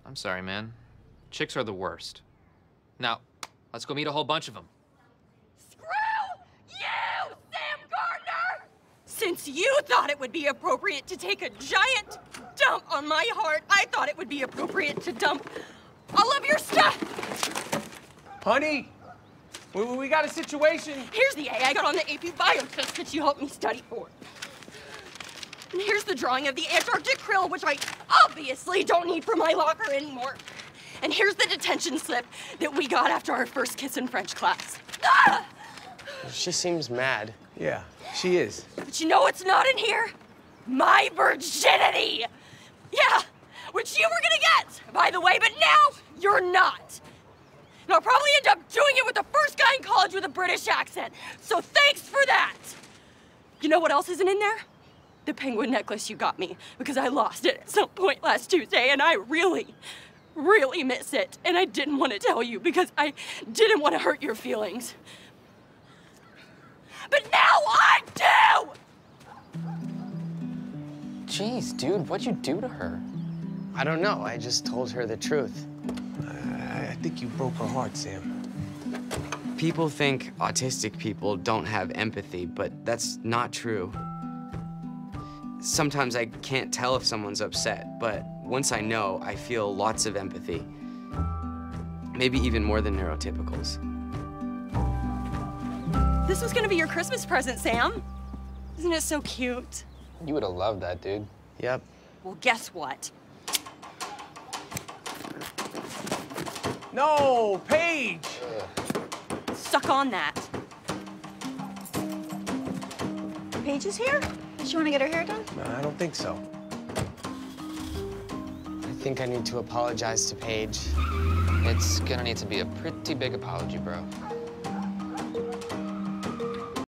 I'm sorry, man. Chicks are the worst. Now, let's go meet a whole bunch of them. Screw you, Sam Gardner! Since you thought it would be appropriate to take a giant dump on my heart, I thought it would be appropriate to dump all of your stuff. Honey, we got a situation. Here's the A I got on the AP Bio test that you helped me study for. And here's the drawing of the Antarctic krill, which I obviously don't need for my locker anymore. And here's the detention slip that we got after our first kiss in French class. Ah! She seems mad. Yeah, she is. But you know what's not in here? My virginity! Yeah, which you were gonna get, by the way, but now you're not. And I'll probably end up doing it with the first guy in college with a British accent. So thanks for that. You know what else isn't in there? The penguin necklace you got me, because I lost it at some point last Tuesday, and I really miss it. And I didn't want to tell you because I didn't want to hurt your feelings. But now I do! Jeez, dude, what'd you do to her? I don't know. I just told her the truth. I think you broke her heart, Sam. People think autistic people don't have empathy, but that's not true. Sometimes I can't tell if someone's upset, but once I know, I feel lots of empathy. Maybe even more than neurotypicals. This was gonna be your Christmas present, Sam. Isn't it so cute? You would have loved that, dude. Yep. Well, guess what? No, Paige! Suck on that. Paige is here? Does she want to get her hair done? No, I don't think so. I think I need to apologize to Paige. It's gonna need to be a pretty big apology, bro.